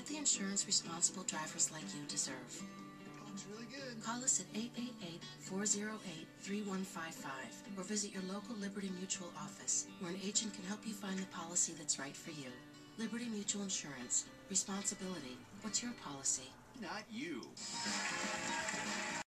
the insurance responsible drivers like you deserve. Looks really good. Call us at 888-408-3155 or visit your local Liberty Mutual office, where an agent can help you find the policy that's right for you. Liberty Mutual Insurance. Responsibility. What's your policy? Not you.